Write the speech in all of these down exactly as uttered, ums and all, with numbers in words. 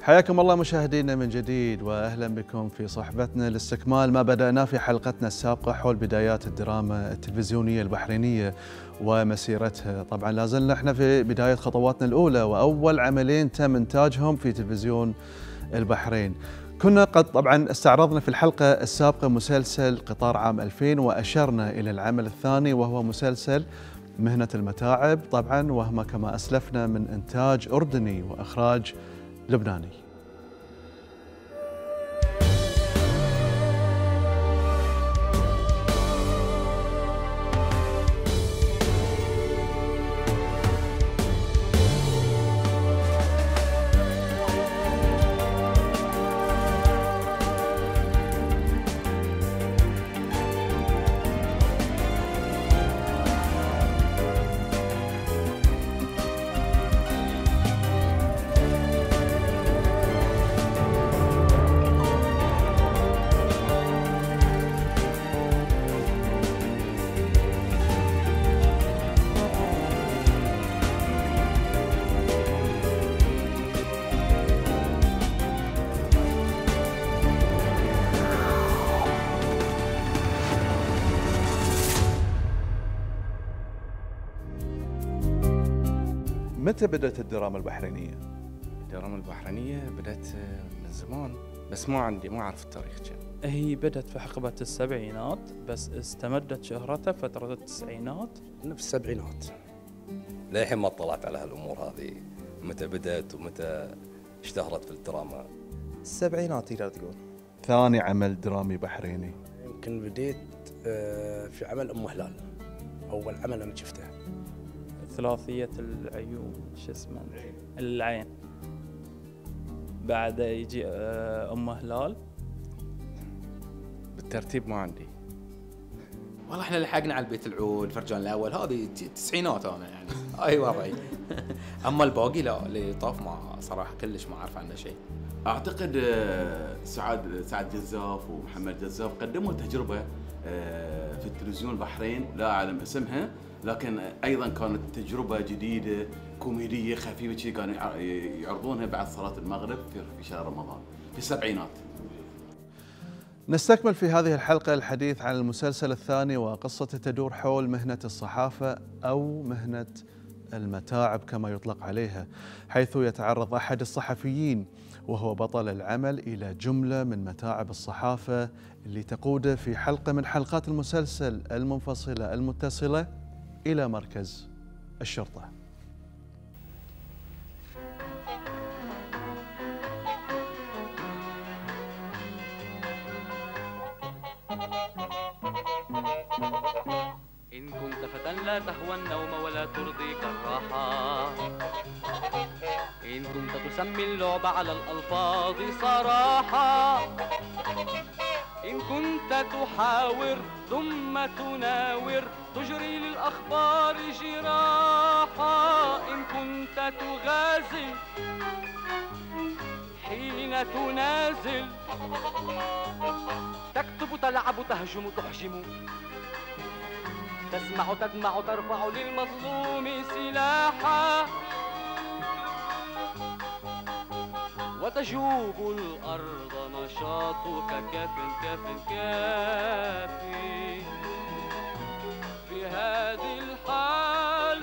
حياكم الله مشاهدينا من جديد واهلا بكم في صحبتنا لاستكمال ما بدأناه في حلقتنا السابقة حول بدايات الدراما التلفزيونية البحرينية ومسيرتها. طبعا لازلنا احنا في بداية خطواتنا الأولى وأول عملين تم إنتاجهم في تلفزيون البحرين. كنا قد طبعا استعرضنا في الحلقة السابقة مسلسل قطار عام ألفين وأشرنا إلى العمل الثاني وهو مسلسل مهنة المتاعب، طبعا وهما كما أسلفنا من إنتاج أردني وإخراج لبناني. متى بدأت الدراما البحرينية؟ الدراما البحرينية بدأت من زمان بس مو عندي مو أعرف التاريخ كم. هي بدأت في حقبة السبعينات بس استمدت شهرتها فترة التسعينات. أنا في السبعينات. للحين ما اطلعت على هالأمور هذه، متى بدأت ومتى اشتهرت في الدراما. السبعينات تقدر تقول. ثاني عمل درامي بحريني؟ يمكن بديت في عمل أم هلال، أول عمل أنا شفته. ثلاثية العيون، شو اسمه العين، بعد يجي أم هلال. بالترتيب ما عندي. والله احنا لحقنا على البيت العود، فرجان الاول، هذه تسعينات انا يعني اي وضعي. اما الباقي لا، اللي طاف ما صراحه كلش ما اعرف عنه شيء. اعتقد سعد سعد جزاف ومحمد جزاف قدموا تجربه في التلفزيون البحرين، لا اعلم اسمها، لكن ايضا كانت تجربه جديده كوميديه خفيفه شيء، كانوا يعرضونها بعد صلاه المغرب في شهر رمضان في السبعينات. نستكمل في هذه الحلقة الحديث عن المسلسل الثاني وقصته تدور حول مهنة الصحافة أو مهنة المتاعب كما يطلق عليها، حيث يتعرض أحد الصحفيين وهو بطل العمل إلى جملة من متاعب الصحافة اللي تقوده في حلقة من حلقات المسلسل المنفصلة المتصلة إلى مركز الشرطة. إن كنت فتى لا تهوى النوم ولا ترضيك الراحة، إن كنت تسمي اللعب على الألفاظ صراحة، إن كنت تحاور ثم تناور تجري للأخبار جراحة، إن كنت تغازل حين تنازل، تكتب تلعب تهجم تحجم، تسمع تدمع ترفع للمظلوم سلاحا، وتجوب الأرض نشاطك كاف كاف كافي. في هذه الحال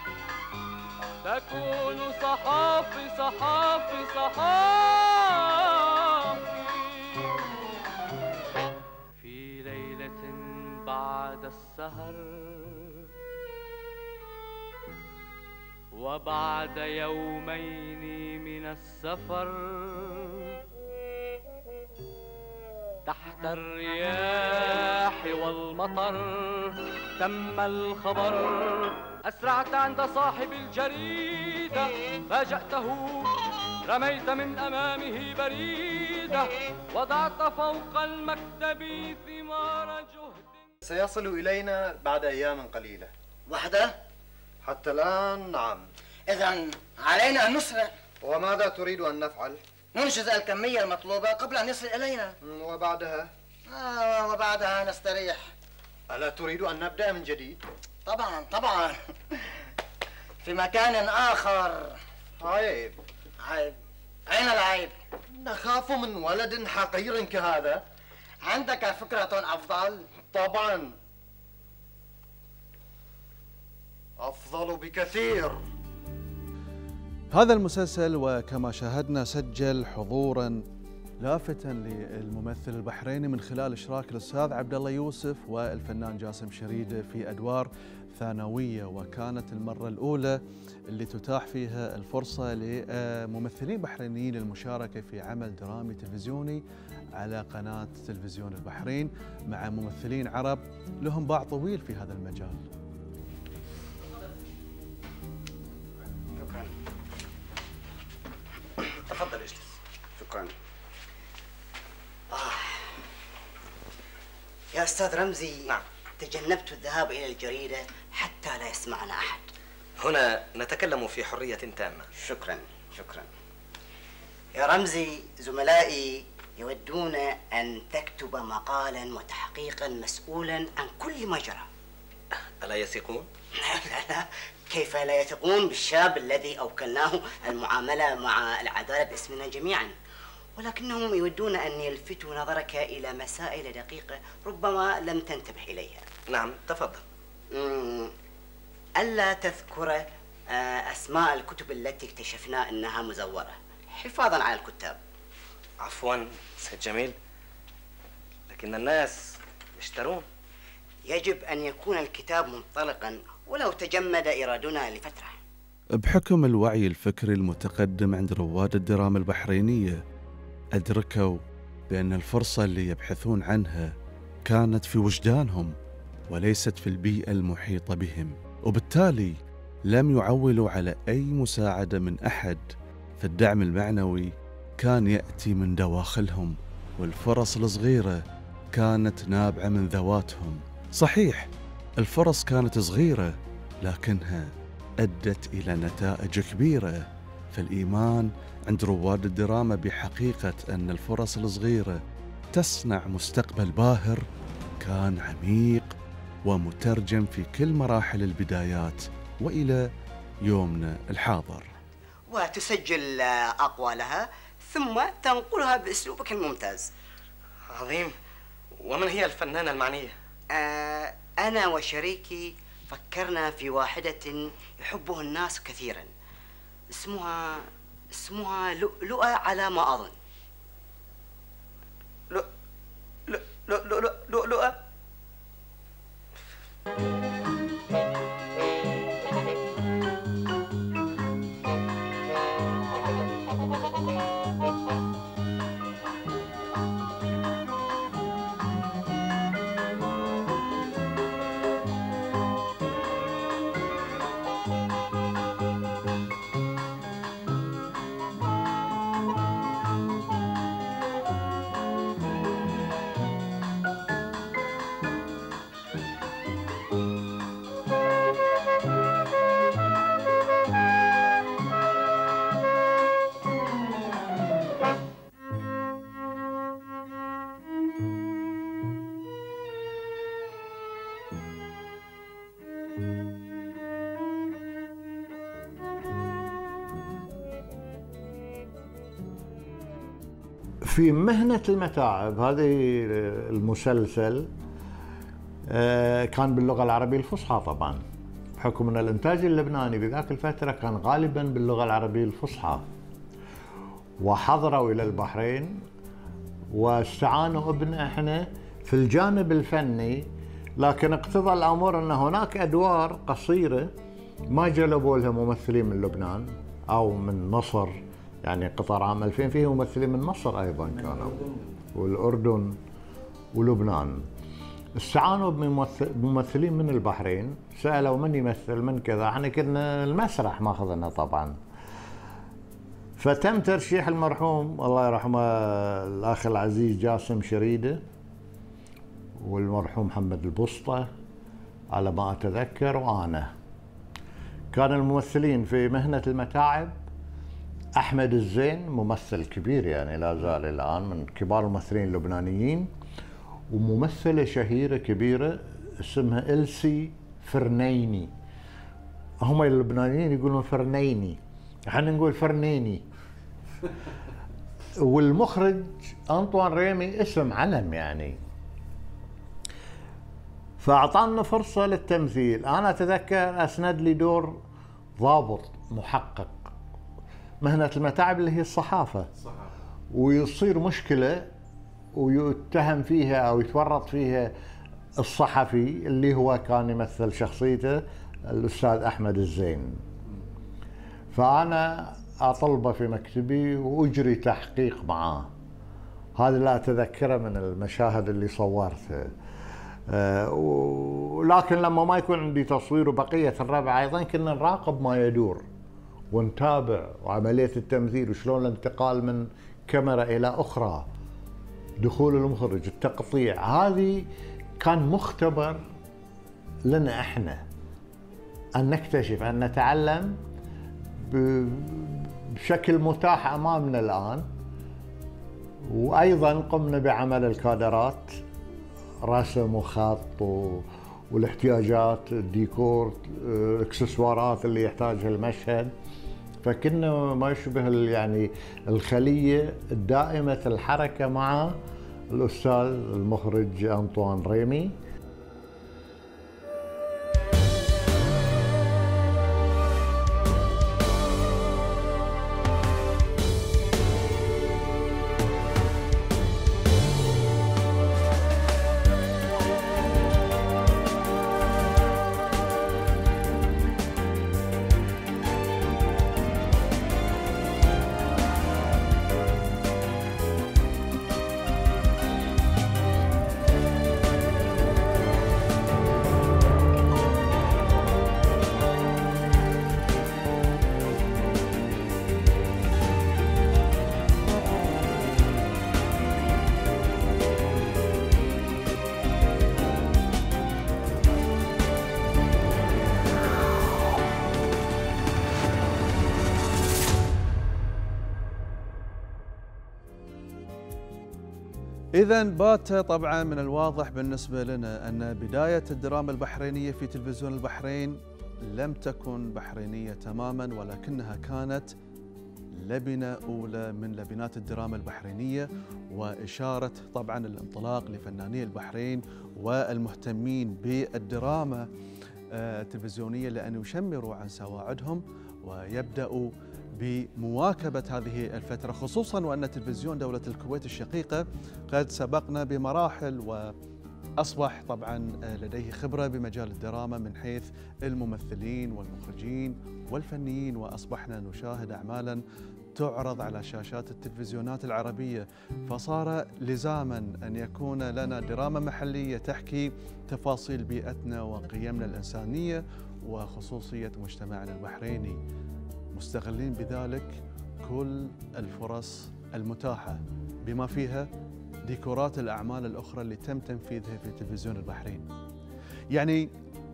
تكون صحافي صحافي صحافي. في ليلة بعد السهر وبعد يومين من السفر، تحت الرياح والمطر تم الخبر، أسرعت عند صاحب الجريدة فاجأته، رميت من أمامه بريدة، وضعت فوق المكتب ثمار جهد. سيصل إلينا بعد أيام قليلة. وحده؟ حتى الآن نعم. إذن علينا أن نسرع. وماذا تريد أن نفعل؟ ننجز الكمية المطلوبة قبل أن يصل إلينا. وبعدها؟ آه وبعدها نستريح. ألا تريد أن نبدأ من جديد؟ طبعا طبعا في مكان آخر. عيب. عيب. أين العيب؟ نخاف من ولد حقير كهذا. عندك فكرة أفضل؟ طبعا أفضل بكثير. هذا المسلسل وكما شاهدنا سجل حضورا لافتا للممثل البحريني من خلال اشراك الاستاذ عبد الله يوسف والفنان جاسم شريده في ادوار ثانويه، وكانت المره الاولى اللي تتاح فيها الفرصه لممثلين بحرينيين للمشاركه في عمل درامي تلفزيوني على قناه تلفزيون البحرين مع ممثلين عرب لهم باع طويل في هذا المجال. شكرا. تفضل اجلس. شكرا. آه. يا أستاذ رمزي، نعم، تجنبت الذهاب إلى الجريدة حتى لا يسمعنا أحد. هنا نتكلم في حرية تامة. شكرا شكرا. يا رمزي، زملائي يودون أن تكتب مقالا وتحقيقا مسؤولا عن كل ما جرى. ألا يثقون؟ لا لا، كيف لا يثقون بالشاب الذي أوكلناه المعاملة مع العدالة باسمنا جميعا، ولكنهم يودون أن يلفتوا نظرك إلى مسائل دقيقة ربما لم تنتبه إليها. نعم تفضل. ألا تذكر أسماء الكتب التي اكتشفنا أنها مزورة حفاظا على الكتاب. عفوا سيد جميل، لكن الناس يشترون. يجب أن يكون الكتاب منطلقا ولو تجمد إرادنا لفترة. بحكم الوعي الفكري المتقدم عند رواد الدراما البحرينية، أدركوا بأن الفرصة اللي يبحثون عنها كانت في وجدانهم وليست في البيئة المحيطة بهم، وبالتالي لم يعولوا على أي مساعدة من أحد، فالدعم المعنوي كان يأتي من دواخلهم، والفرص الصغيرة كانت نابعة من ذواتهم. صحيح الفرص كانت صغيرة لكنها أدت إلى نتائج كبيرة، فالإيمان عند رواد الدراما بحقيقة أن الفرص الصغيرة تصنع مستقبل باهر كان عميق ومترجم في كل مراحل البدايات وإلى يومنا الحاضر. وتسجل أقوالها ثم تنقلها بأسلوبك الممتاز. عظيم. ومن هي الفنانة المعنية؟ آه أنا وشريكي فكرنا في واحدة يحبها الناس كثيرا، اسمها اسمها لؤلؤة على ما أظن. لؤ لؤ لؤ لؤ لؤلؤة. في مهنة المتاعب هذه المسلسل كان باللغة العربية الفصحى طبعا، بحكم أن الإنتاج اللبناني بذاك الفترة كان غالبا باللغة العربية الفصحى، وحضروا إلى البحرين واستعانوا بنا احنا في الجانب الفني، لكن اقتضى الأمر أن هناك أدوار قصيرة ما جلبوا لها ممثلين من لبنان أو من مصر، يعني قطار عام ألفين فيه ممثلين من مصر أيضا كانوا والأردن ولبنان. استعانوا بممثلين من البحرين، سألوا من يمثل من كذا، احنا كنا المسرح ماخذنا طبعا. فتم ترشيح المرحوم الله يرحمه الأخ العزيز جاسم شريده والمرحوم محمد البسطة على ما أتذكر وأنا. كان الممثلين في مهنة المتاعب أحمد الزين ممثل كبير يعني لا زال الآن من كبار الممثلين اللبنانيين، وممثلة شهيرة كبيرة اسمها إلسي فرنيني. هم اللبنانيين يقولون فرنيني، احنا نقول فرنيني. والمخرج أنطوان ريمي اسم علم يعني. فأعطانا فرصة للتمثيل. أنا أتذكر أسند لي دور ضابط محقق، مهنة المتاعب اللي هي الصحافة، ويصير مشكلة ويتهم فيها أو يتورط فيها الصحفي اللي هو كان يمثل شخصيته الأستاذ أحمد الزين. فأنا أطلبه في مكتبي وأجري تحقيق معاه. هذا لا أتذكره من المشاهد اللي صورتها. أه ولكن لما ما يكون عندي تصوير وبقية الربع أيضا كنا نراقب ما يدور ونتابع وعملية التمثيل وشلون الانتقال من كاميرا إلى أخرى، دخول المخرج، التقطيع. هذه كان مختبر لنا احنا ان نكتشف، ان نتعلم بشكل متاح امامنا الان. وايضا قمنا بعمل الكادرات، رسم وخط والاحتياجات، الديكور، الاكسسوارات اللي يحتاجها المشهد. فكنا ما يشبه يعني الخلية الدائمة الحركة مع الأستاذ المخرج أنطوان ريمي. إذا بات طبعا من الواضح بالنسبة لنا أن بداية الدراما البحرينية في تلفزيون البحرين لم تكن بحرينية تماما، ولكنها كانت لبنة أولى من لبنات الدراما البحرينية، وإشارة طبعا الانطلاق لفناني البحرين والمهتمين بالدراما التلفزيونية لأن يشمروا عن سواعدهم ويبدأوا بمواكبة هذه الفترة، خصوصا وأن تلفزيون دولة الكويت الشقيقة قد سبقنا بمراحل وأصبح طبعا لديه خبرة بمجال الدراما من حيث الممثلين والمخرجين والفنيين، وأصبحنا نشاهد أعمالا تعرض على شاشات التلفزيونات العربية. فصار لزاما أن يكون لنا دراما محلية تحكي تفاصيل بيئتنا وقيمنا الإنسانية وخصوصية مجتمعنا البحريني، مستغلين بذلك كل الفرص المتاحة بما فيها ديكورات الأعمال الأخرى اللي تم تنفيذها في تلفزيون البحرين. يعني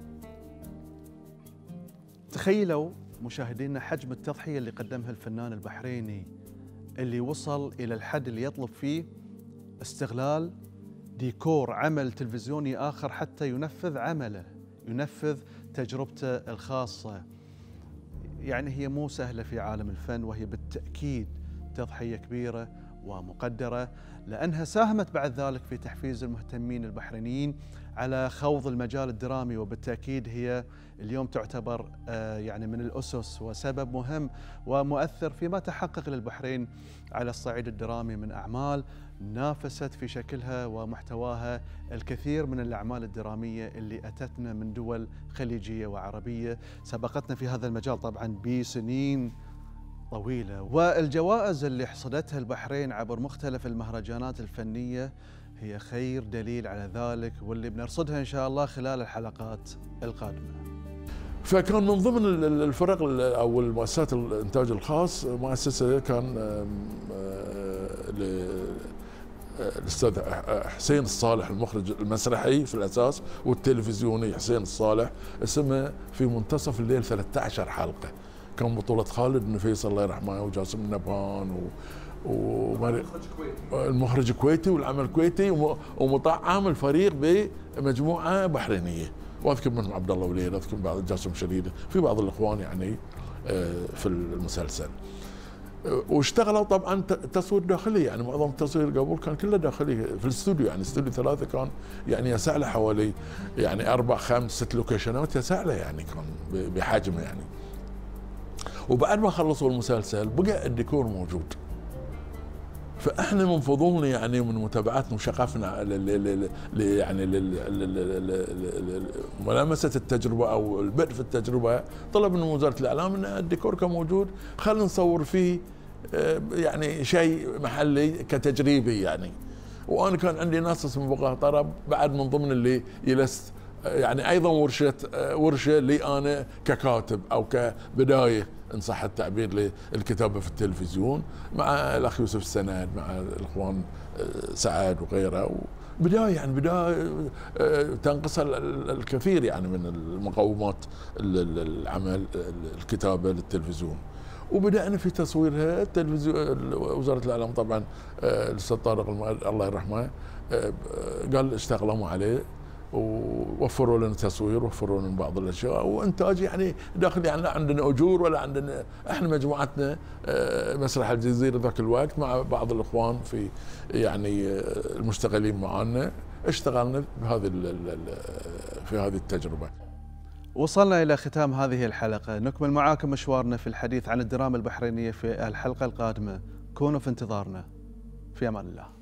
تخيلوا مشاهدينا حجم التضحية اللي قدمها الفنان البحريني اللي وصل إلى الحد اللي يطلب فيه استغلال ديكور عمل تلفزيوني آخر حتى ينفذ عمله، ينفذ تجربته الخاصة. يعني هي مو سهلة في عالم الفن، وهي بالتأكيد تضحية كبيرة ومقدرة، لأنها ساهمت بعد ذلك في تحفيز المهتمين البحرينيين على خوض المجال الدرامي، وبالتأكيد هي اليوم تعتبر يعني من الأسس وسبب مهم ومؤثر فيما تحقق للبحرين على الصعيد الدرامي من أعمال نافست في شكلها ومحتواها الكثير من الأعمال الدرامية اللي أتتنا من دول خليجية وعربية سبقتنا في هذا المجال طبعا بسنين طويلة. والجوائز اللي حصدتها البحرين عبر مختلف المهرجانات الفنية هي خير دليل على ذلك، واللي بنرصدها إن شاء الله خلال الحلقات القادمة. فكان من ضمن الفرق أو المؤسسات الإنتاج الخاص مؤسسة كان الأستاذ حسين الصالح المخرج المسرحي في الأساس والتلفزيوني حسين الصالح، اسمه في منتصف الليل ثلاثة عشر حلقة، كان بطولة خالد بن فيصل الله يرحمه وجاسم النبهان و ومري... المخرج كويتي والعمل كويتي ومطعم الفريق بمجموعة بحرينية، واذكر منهم عبد الله وليد، اذكر بعض جاسم شديد، في بعض الاخوان يعني في المسلسل. واشتغلوا طبعا تصوير داخلي، يعني معظم التصوير قبل كان كله داخلي في الاستوديو، يعني استوديو ثلاثه كان يعني يسع له حوالي يعني اربع خمس ست لوكيشنات يسع له، يعني كان بحجمه يعني. وبعد ما خلصوا المسلسل بقى الديكور موجود. فاحنا من فضولنا يعني ومن متابعتنا وشغفنا يعني ملامسه التجربه او البدء في التجربه، طلب من وزاره الاعلام ان الديكور كان موجود، خلينا نصور فيه يعني شيء محلي كتجريبي يعني. وانا كان عندي ناس اسمه بقى طرب بعد من ضمن اللي يلست يعني ايضا ورشه ورشه لي انا ككاتب او كبدايه ان صح التعبير للكتابه في التلفزيون، مع الاخ يوسف السند، مع الاخوان سعد وغيره. بدايه يعني بدايه تنقص الكثير يعني من المقومات العمل الكتابه للتلفزيون. وبدانا في تصويرها. التلفزيون وزاره الاعلام طبعا الاستاذ طارق الله يرحمه قال اشتغلوا عليه ووفروا لنا تصوير، وفروا لنا بعض الاشياء وانتاج يعني داخل، يعني لا عندنا اجور ولا عندنا، احنا مجموعتنا مسرح الجزيره ذاك الوقت مع بعض الاخوان في يعني المشتغلين معنا اشتغلنا بهذه في هذه التجربه. وصلنا إلى ختام هذه الحلقة، نكمل معاكم مشوارنا في الحديث عن الدراما البحرينية في الحلقة القادمة، كونوا في انتظارنا. في أمان الله.